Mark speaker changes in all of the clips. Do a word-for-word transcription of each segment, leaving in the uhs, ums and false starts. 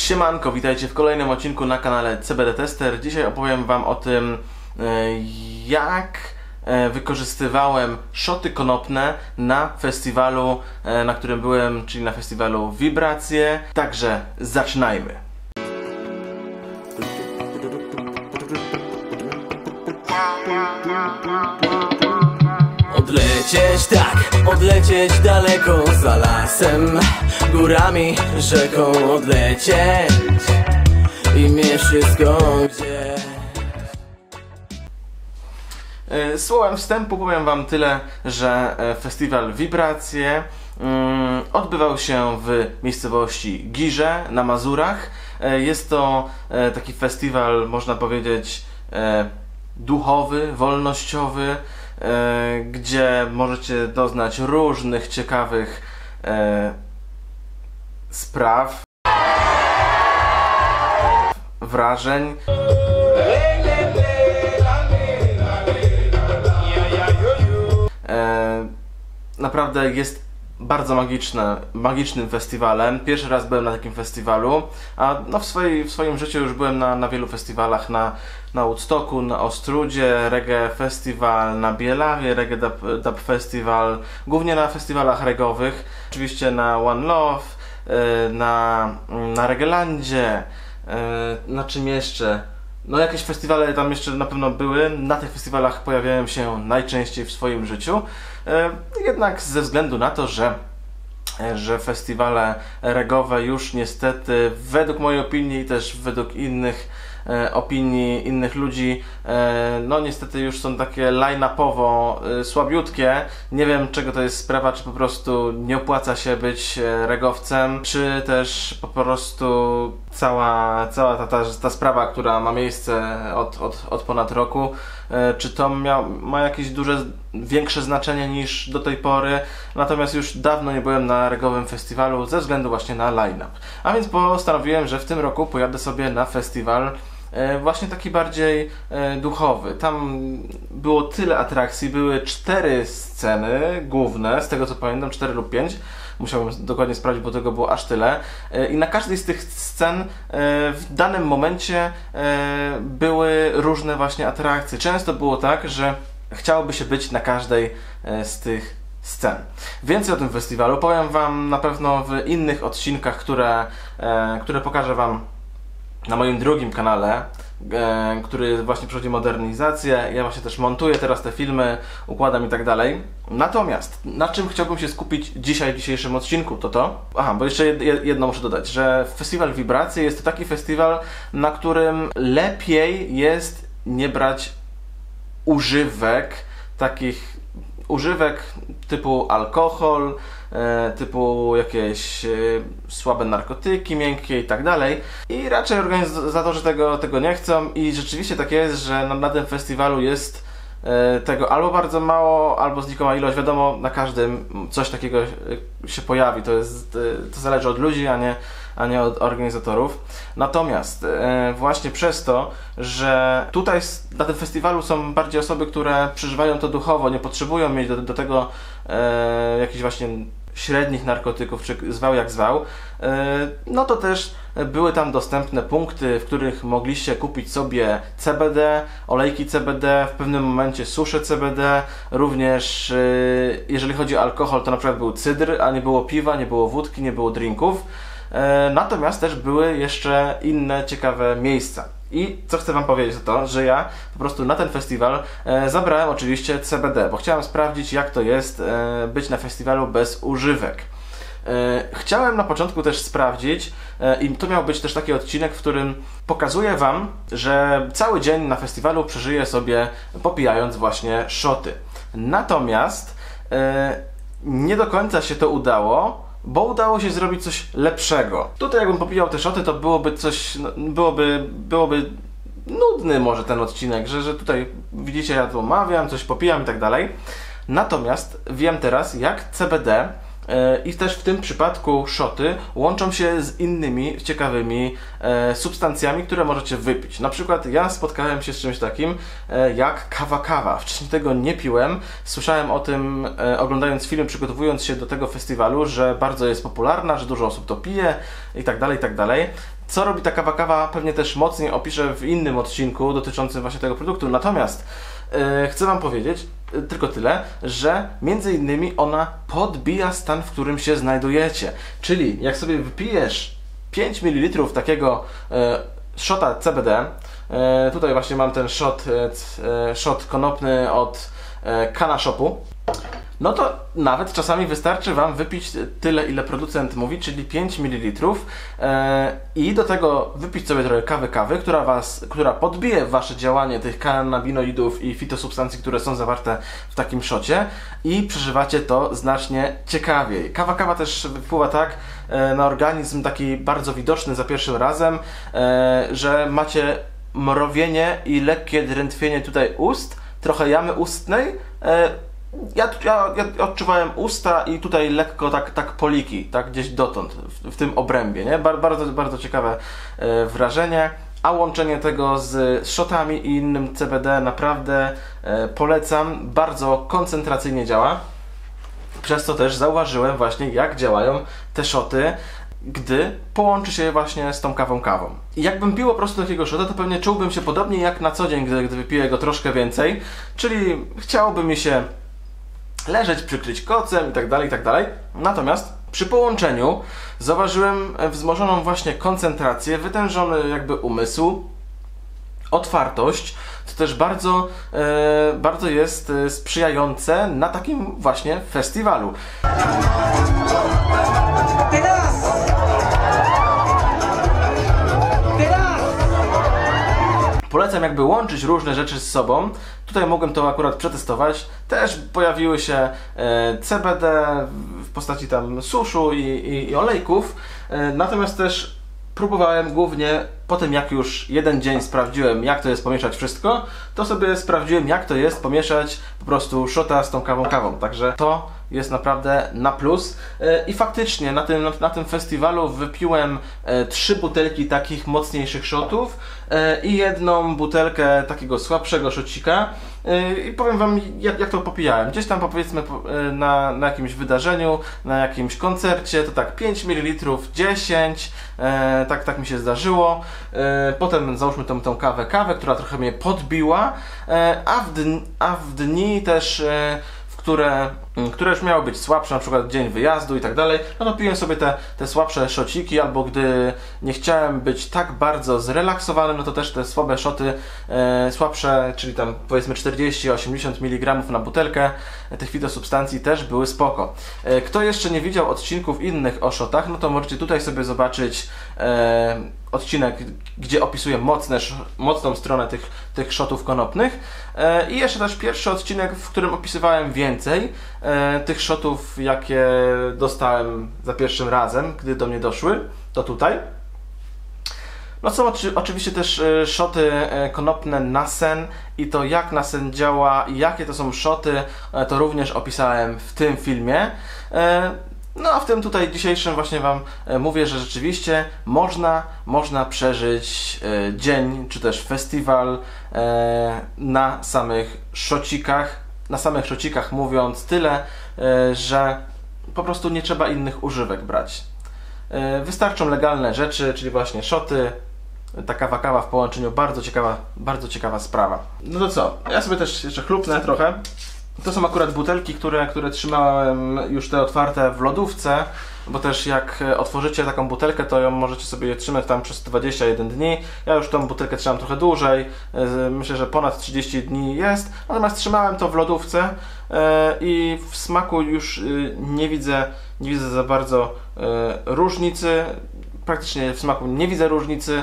Speaker 1: Siemanko, witajcie w kolejnym odcinku na kanale C B D Tester. Dzisiaj opowiem Wam o tym, jak wykorzystywałem szoty konopne na festiwalu, na którym byłem, czyli na festiwalu Wibracje. Także zaczynajmy.
Speaker 2: Odlecieć, tak, odlecieć daleko, za lasem, górami, rzeką odlecieć i mieć wszystko gdzieś.
Speaker 1: Słowem wstępu powiem Wam tyle, że festiwal Wibracje mm, odbywał się w miejscowości Girze na Mazurach. Jest to taki festiwal, można powiedzieć, duchowy, wolnościowy, gdzie możecie doznać różnych ciekawych spraw, wrażeń. Naprawdę jest bardzo magiczne, magicznym festiwalem. Pierwszy raz byłem na takim festiwalu, a no w, swojej, w swoim życiu już byłem na, na wielu festiwalach, na, na Woodstocku, na Ostrudzie, Reggae Festival, na Bielawie, Reggae Dub, Dub Festival, głównie na festiwalach regowych, oczywiście na One Love, na, na Reggaelandzie, na czym jeszcze? No jakieś festiwale tam jeszcze na pewno były, na tych festiwalach pojawiałem się najczęściej w swoim życiu, jednak ze względu na to, że, że festiwale regowe już niestety według mojej opinii i też według innych opinii innych ludzi, no niestety już są takie line-upowo słabiutkie. Nie wiem, czego to jest sprawa, czy po prostu nie opłaca się być regowcem, czy też po prostu cała, cała ta, ta, ta sprawa, która ma miejsce od, od, od ponad roku, czy to mia, ma jakieś duże, większe znaczenie niż do tej pory. Natomiast już dawno nie byłem na regowym festiwalu ze względu właśnie na line-up. A więc postanowiłem, że w tym roku pojadę sobie na festiwal właśnie taki bardziej duchowy. Tam było tyle atrakcji, były cztery sceny główne, z tego co pamiętam, cztery lub pięć. Musiałbym dokładnie sprawdzić, bo tego było aż tyle. I na każdej z tych scen w danym momencie były różne właśnie atrakcje. Często było tak, że chciałoby się być na każdej z tych scen. Więcej o tym festiwalu powiem Wam na pewno w innych odcinkach, które, które pokażę Wam na moim drugim kanale, e, który właśnie przechodzi modernizację. Ja właśnie też montuję teraz te filmy, układam i tak dalej. Natomiast na czym chciałbym się skupić dzisiaj w dzisiejszym odcinku, to to... Aha, bo jeszcze jedno muszę dodać, że Festiwal Wibracje jest to taki festiwal, na którym lepiej jest nie brać używek, takich używek typu alkohol, typu jakieś słabe narkotyki miękkie i tak dalej. I raczej organizatorzy tego, tego nie chcą i rzeczywiście tak jest, że na, na tym festiwalu jest tego albo bardzo mało, albo znikoma ilość. Wiadomo, na każdym coś takiego się pojawi. To, jest, to zależy od ludzi, a nie, a nie od organizatorów. Natomiast właśnie przez to, że tutaj na tym festiwalu są bardziej osoby, które przeżywają to duchowo, nie potrzebują mieć do, do tego e, jakichś właśnie średnich narkotyków, czy zwał jak zwał, no to też były tam dostępne punkty, w których mogliście kupić sobie C B D, olejki C B D, w pewnym momencie susze C B D, również jeżeli chodzi o alkohol, to na przykład był cydr, a nie było piwa, nie było wódki, nie było drinków. Natomiast też były jeszcze inne ciekawe miejsca. I co chcę Wam powiedzieć, to to, że ja po prostu na ten festiwal e, zabrałem oczywiście C B D, bo chciałem sprawdzić, jak to jest e, być na festiwalu bez używek. E, chciałem na początku też sprawdzić e, i to miał być też taki odcinek, w którym pokazuję Wam, że cały dzień na festiwalu przeżyję sobie popijając właśnie szoty. Natomiast e, nie do końca się to udało, bo udało się zrobić coś lepszego. Tutaj jakbym popijał te szoty, to byłoby coś, no, byłoby, byłoby nudny może ten odcinek, że, że tutaj widzicie, ja tu omawiam, coś popijam i tak dalej. Natomiast wiem teraz, jak C B D i też w tym przypadku szoty łączą się z innymi ciekawymi substancjami, które możecie wypić. Na przykład ja spotkałem się z czymś takim jak kawa kawa. Wcześniej tego nie piłem. Słyszałem o tym oglądając film, przygotowując się do tego festiwalu, że bardzo jest popularna, że dużo osób to pije i tak dalej, i tak dalej. Co robi ta kawa kawa, pewnie też mocniej opiszę w innym odcinku dotyczącym właśnie tego produktu. Natomiast yy, chcę Wam powiedzieć yy, tylko tyle, że między innymi ona podbija stan, w którym się znajdujecie. Czyli jak sobie wypijesz pięć mililitrów takiego yy, shota C B D, yy, tutaj właśnie mam ten shot, yy, shot konopny od yy, Kana Shopu, no to nawet czasami wystarczy Wam wypić tyle, ile producent mówi, czyli pięć mililitrów yy, i do tego wypić sobie trochę kawy kawy, która, was, która podbije Wasze działanie tych kannabinoidów i fitosubstancji, które są zawarte w takim szocie i przeżywacie to znacznie ciekawiej. Kawa kawa też wpływa tak yy, na organizm, taki bardzo widoczny za pierwszym razem, yy, że macie mrowienie i lekkie drętwienie tutaj ust, trochę jamy ustnej. Yy, Ja, ja, ja odczuwałem usta i tutaj lekko tak, tak poliki, tak gdzieś dotąd, w, w tym obrębie, nie? Bar, bardzo, bardzo ciekawe e, wrażenie, a łączenie tego z, z shotami i innym C B D naprawdę e, polecam, bardzo koncentracyjnie działa, przez co też zauważyłem właśnie, jak działają te shoty, gdy połączy się je właśnie z tą kawą kawą. I jakbym pił po prostu takiego shota, to pewnie czułbym się podobnie jak na co dzień, gdy, gdy wypiję go troszkę więcej, czyli chciałoby mi się leżeć, przykryć kocem i tak dalej, i tak dalej. Natomiast przy połączeniu zauważyłem wzmożoną właśnie koncentrację, wytężony jakby umysł, otwartość, co też bardzo, e, bardzo jest sprzyjające na takim właśnie festiwalu. Polecam jakby łączyć różne rzeczy z sobą. Tutaj mogłem to akurat przetestować. Też pojawiły się e, C B D w postaci tam suszu i, i, i olejków. E, natomiast też próbowałem głównie po tym, jak już jeden dzień sprawdziłem, jak to jest pomieszać wszystko, to sobie sprawdziłem, jak to jest pomieszać po prostu shota z tą kawą kawą. Także to jest naprawdę na plus. I faktycznie na tym, na tym festiwalu wypiłem trzy butelki takich mocniejszych shotów i jedną butelkę takiego słabszego szocika. I powiem Wam, jak, jak to popijałem. Gdzieś tam powiedzmy na, na jakimś wydarzeniu, na jakimś koncercie, to tak pięć mililitrów, dziesięć, tak, tak mi się zdarzyło. Potem załóżmy tą, tą kawę kawę, która trochę mnie podbiła, a w dni, a w dni też, które, które już miały być słabsze, na przykład dzień wyjazdu i tak dalej, no to piłem sobie te, te słabsze szociki, albo gdy nie chciałem być tak bardzo zrelaksowany, no to też te słabe szoty, e, słabsze, czyli tam powiedzmy czterdzieści do osiemdziesięciu miligramów na butelkę tych fitosubstancji też były spoko. E, kto jeszcze nie widział odcinków innych o szotach, no to możecie tutaj sobie zobaczyć e, odcinek, gdzie opisuję mocne, mocną stronę tych, tych szotów konopnych. E, I jeszcze też pierwszy odcinek, w którym opisywałem więcej e, tych szotów, jakie dostałem za pierwszym razem, gdy do mnie doszły, to tutaj. No są oczy, oczywiście też e, szoty e, konopne Nasen i to, jak Nasen działa i jakie to są szoty, e, to również opisałem w tym filmie. E, No a w tym tutaj dzisiejszym właśnie Wam mówię, że rzeczywiście można, można przeżyć e, dzień, czy też festiwal e, na samych szocikach, na samych szocikach mówiąc tyle, e, że po prostu nie trzeba innych używek brać. E, wystarczą legalne rzeczy, czyli właśnie szoty, ta kawa kawa w połączeniu, bardzo ciekawa, bardzo ciekawa sprawa. No to co, ja sobie też jeszcze chlupnę trochę. To są akurat butelki, które, które trzymałem już te otwarte w lodówce, bo też jak otworzycie taką butelkę, to ją możecie sobie trzymać tam przez dwadzieścia jeden dni. Ja już tą butelkę trzymam trochę dłużej, myślę, że ponad trzydzieści dni jest, natomiast trzymałem to w lodówce i w smaku już nie widzę, nie widzę za bardzo różnicy, praktycznie w smaku nie widzę różnicy.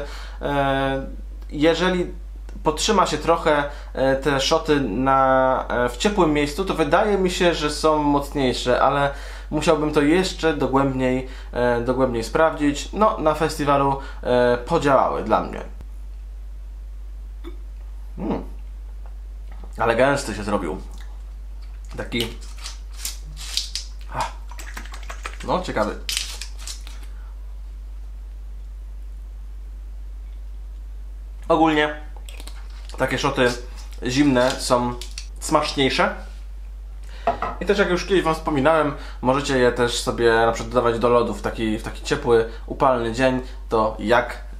Speaker 1: Jeżeli podtrzyma się trochę te szoty na, w ciepłym miejscu, to wydaje mi się, że są mocniejsze, ale musiałbym to jeszcze dogłębniej, dogłębniej sprawdzić. No, na festiwalu podziałały dla mnie. Mm. Ale gęsty się zrobił. Taki... No, ciekawy. Ogólnie takie szoty zimne są smaczniejsze. I też, jak już kiedyś Wam wspominałem, możecie je też sobie na przykład dodawać do lodu w taki, w taki ciepły, upalny dzień. To jak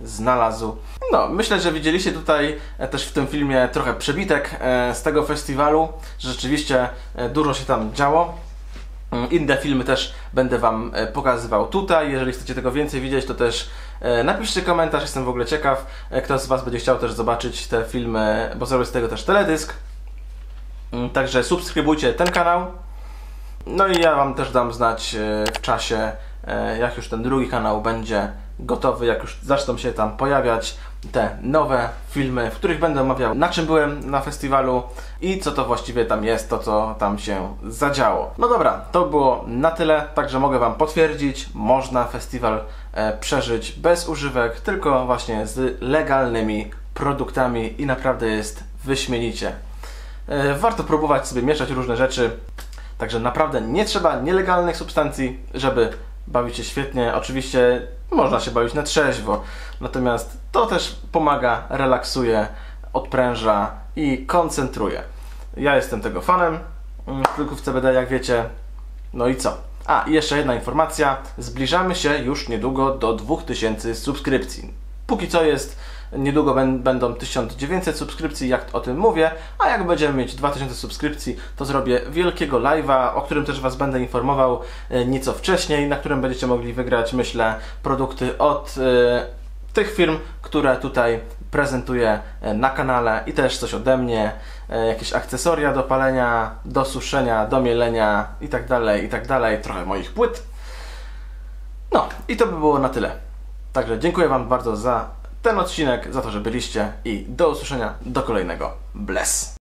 Speaker 1: znalazł. No, myślę, że widzieliście tutaj też w tym filmie trochę przebitek z tego festiwalu, że rzeczywiście dużo się tam działo. Inne filmy też będę Wam pokazywał tutaj. Jeżeli chcecie tego więcej widzieć, to też napiszcie komentarz, jestem w ogóle ciekaw, kto z Was będzie chciał też zobaczyć te filmy, bo zrobię z tego też teledysk. Także subskrybujcie ten kanał. No i ja Wam też dam znać w czasie, jak już ten drugi kanał będzie gotowy, jak już zaczną się tam pojawiać te nowe filmy, w których będę omawiał, na czym byłem na festiwalu i co to właściwie tam jest, to co tam się zadziało. No dobra, to było na tyle, także mogę Wam potwierdzić, można festiwal e, przeżyć bez używek, tylko właśnie z legalnymi produktami i naprawdę jest wyśmienicie. E, warto próbować sobie mieszać różne rzeczy, także naprawdę nie trzeba nielegalnych substancji, żeby bawić się świetnie. Oczywiście można się bawić na trzeźwo, natomiast to też pomaga, relaksuje, odpręża i koncentruje. Ja jestem tego fanem płytków C B D, jak wiecie. No i co? A, i jeszcze jedna informacja. Zbliżamy się już niedługo do dwóch tysięcy subskrypcji. Póki co jest, niedługo będą tysiąc dziewięćset subskrypcji, jak o tym mówię, a jak będziemy mieć dwa tysiące subskrypcji, to zrobię wielkiego live'a, o którym też Was będę informował nieco wcześniej, na którym będziecie mogli wygrać, myślę, produkty od y, tych firm, które tutaj prezentuję na kanale i też coś ode mnie, y, jakieś akcesoria do palenia, do suszenia, do mielenia i tak dalej, i tak dalej, trochę moich płyt. No i to by było na tyle. Także dziękuję Wam bardzo za ten odcinek, za to, że byliście i do usłyszenia do kolejnego. Bless!